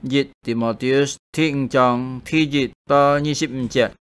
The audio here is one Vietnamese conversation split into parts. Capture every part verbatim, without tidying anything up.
Dịch Timotheus thiên trọng thi dịch to hai mươi lăm.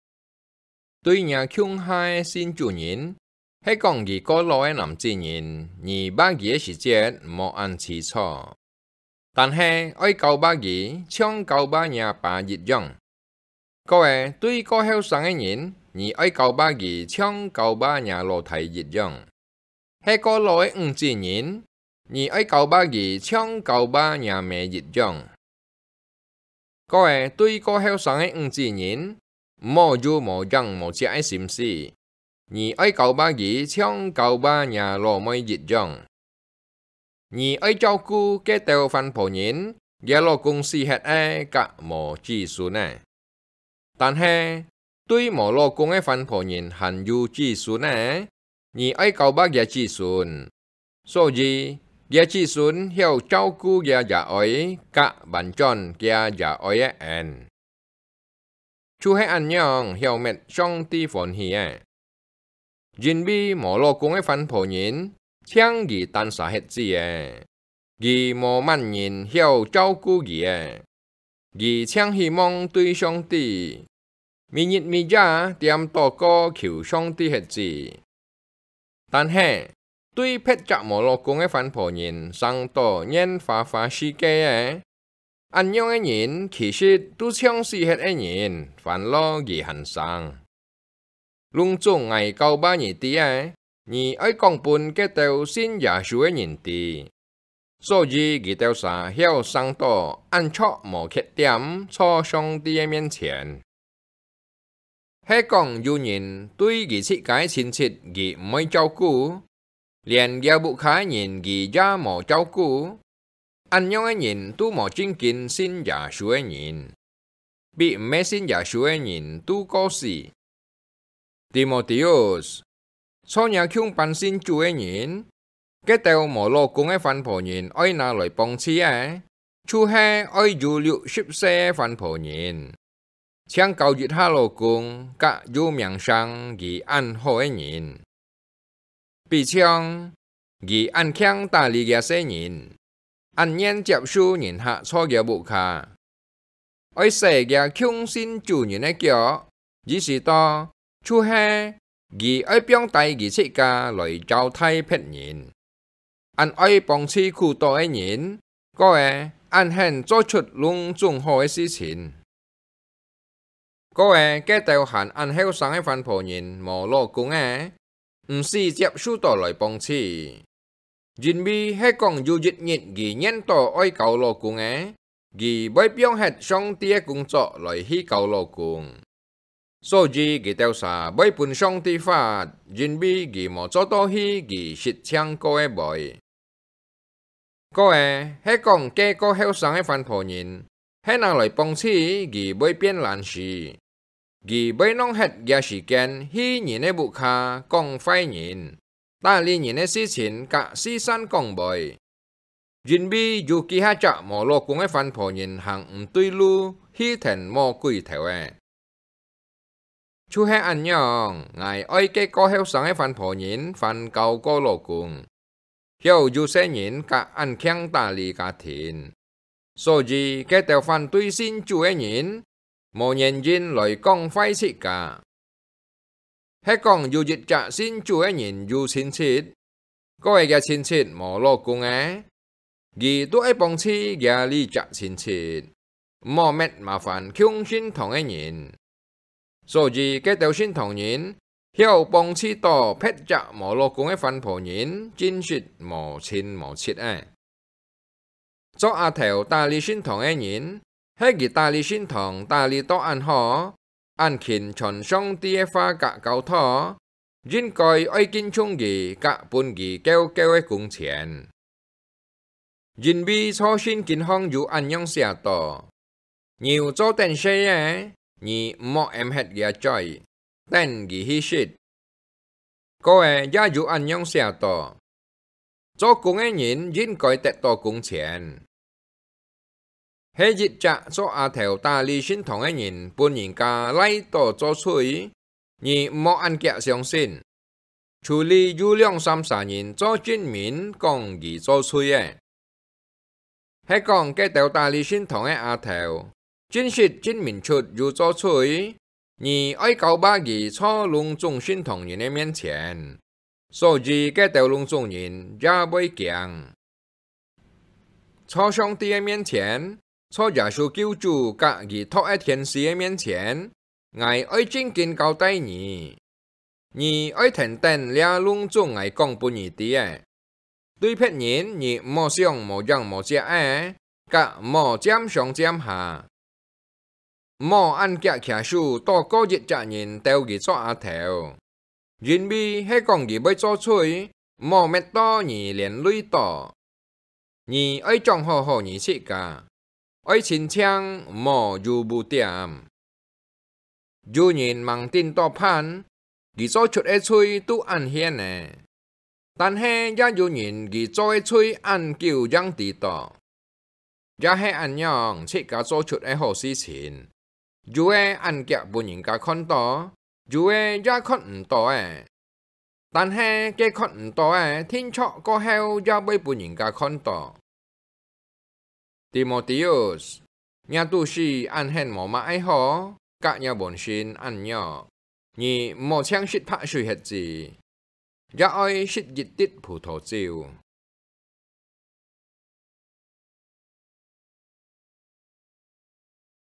Đối nhà chung hai xin chủ nhân, hãy còn gì có lỗi nằm chi nhân, nhì ba ghế時節莫按起錯。但係愛舊ba ghế將舊ba nhà bà dịch用。各位對個後生嘅人，nhì愛舊ba ghế將舊ba nhà lộ thầy dịch用。係個lỗi唔chi nhân, nhì愛舊ba ghế將舊ba nhà mẹ dịch用。各位對個後生嘅唔chi nhân,莫做莫讓莫只愛心思，而愛舊巴兒搶舊巴nhà羅妹熱用，而愛照顧嘅條份婆人，嘅羅公司係愛甲莫子孫呢。但係對莫羅公嘅份婆人含有子孫呢，而愛舊巴嘅子孫，所以嘅子孫要照顧嘅嘅愛甲萬轉嘅嘅愛嘅人。chú hay ăn nhong hiểu mệt trong ti phồn hi à. Jin bi mò lo cung cái phần phổ nhìn, chang gì tan xả hết gì à. Gì mò man nhìn hiểu trao cứu gì à. Gì chang hi mong tuy song ti. Mi nhịn mi ra tiêm tổ co khiu song ti hết gì.但係tuy phết chạm mò lo cung cái phần phổ nhìn sang tổ nhân phá phá si kê à. Anh nhông cái nhìn,其實都像是迄個人，煩惱而行生。攏總愛交把年啲啊，而愛講本嘅條新耶穌嘅人啲，所以佢條啥曉生到按錯無缺點，錯上帝嘅面前。係講有人對佢自己親戚佢唔會照顧，連佢不開人佢也冇照顧。anh nhong anh nhìn tu mò chính kinh xin giả số anh nhìn, bị mẹ xin giả số anh nhìn tu có gì. Timotheus, sau nhà chung bàn xin chủ anh nhìn, cái tàu mò lô cùng cái phần phổ nhìn oi nào lại bông chi á, chú hè oi dù liệu ship xe phần phổ nhìn. Chẳng cầu dịch hà lô cùng cả dù miệng sang ghi ăn hồ anh nhìn. Bị chăng ghi ăn khang ta lì gà xe nhìn. Anh nhân chấp su nhìn hạ cho gà bộ khá. Ôi xe gà chung xin chủ nhìn ấy kiểu, dĩ sĩ to, chú hè, ghi ôi biong tay ghi sĩ ca lời trao thay phết nhìn. Anh ôi bóng chi khu tổ ấy nhìn, có ế, anh hẹn cho chút lung trung hồ ấy sĩ xin. Có ế, cái tèo hẳn anh heo sáng ấy phản phổ nhìn mò lô cung ế, ừm sĩ chấp su tổ lời bóng chi. Jin bi hay còn du dịch nhịn ghi nhân tổ oi cầu lô cùng á, ghi bởi biong hệt song tia cùng chọ lời hi cầu lô cùng. So ji ghi teo xa bởi bùn song ti phát, Jin bi ghi mò cho to hi ghi xịt chang cô e bòi. Cô e, hay còn kê cô heo sáng ấy phản phổ nhìn, hay nàng lời bông chi ghi bởi biên lãn xì. Ghi bởi nông hệt gà xì kèn hi nhìn ấy bụ khá, còn phai nhìn. Ta li nhìn ấy xí chín cả xí săn công bồi. Jin bi dù kỳ hạ chạ mò lô cùng ấy phản phổ nhìn hàng ừm tuy lưu hi thèn mò quỷ theo ấy. Chú hẹ anh nhong, ngài oi cái có heo sáng ấy phản phổ nhìn phản cầu cô lô cùng. Hiểu dù sẽ nhìn cả anh khen ta li cả thịnh. So gì cái tèo phản tuy xin chú ấy nhìn, mò nhìn Jin lời công phai xị cả. Hãy còn dù dịch trả xin chú ấy nhìn dù xin xịt. Có ai gà xin xịt mò lô cung á. Ghi tôi ấy bóng chi gà li trả xin xịt. Mò mẹt mà phản khiung xin thòng ấy nhìn. So gì cái tèo xin thòng nhìn. Hiểu bóng chi tỏ phết trả mò lô cung ấy phản phổ nhìn. Chính xịt mò xin mò xịt á. Cho à thèo ta li xin thòng ấy nhìn. Hãy ghi ta li xin thòng ta li tỏ ăn hò. Anh khiến chọn song tia pha cả cao thọ, Jin coi oi kinh chung gì cả bún gì kêu kêu ấy cùng tiền. Jin bi cho xin kinh hong dù anh nhong xẻ tỏ. Nhiều cho tên xe á, nhì mọ em hết gà chơi, tên gì hi shit. Cô ấy giá dù anh nhong xẻ tỏ. Cho cùng ấy nhìn Jin coi tệ tỏ cùng tiền. Hãy dịch trả cho à thèo ta li xin thong ấy nhìn bún nhìn ca lấy tổ cho xuôi, nhì mọ ăn kẹo xong xin. Chú li du lượng xăm xả nhìn cho chuyên民講義做吹嘅。 hay còn cái tàu ta lý sinh thống ấy à theo, chính sự chính mình chút dù cho chuối, nhì ơi cầu ba gì cho lung trung sinh thống nhìn em miễn chén, so gì cái tàu lung trung nhìn ra bơi kiang, cho song ti em miễn chén, cho giả số cứu chủ cả gì thọ ấy thiên sĩ em miễn chén, ngài ơi chính kinh cao tay nhì, nhì ơi thành tên lia lung trung ngài công bù nhì tí ấy. Đối phép nhìn nhì mò xiong mò răng mò chia ấy, cả mò chém xong chém hà. Mò ăn kẹt khả su to có dịch trả nhìn tèo gì cho á theo. Duyên bi hay còn gì bơi cho chuối, mò mẹ to nhì liền lùi tỏ. Nhì ấy trong hồ hồ nhì xị cả. Ấy chín chang mò dù bù tiệm. Dù nhìn mang tin to phan, gì cho chuột ấy chuối tu ăn hiên nè.但係一有人佢再吹按叫樣地道，也係按樣設計做出嘅好事情，如係按腳本人家看到，如係也看唔到嘅，但係佢看唔到嘅，天錯過後也被本人家看到。Timotheus，也都是按很冇乜愛好，隔也本身按樣，而冇搶説拍水係字。也愛食熱啲葡萄椒。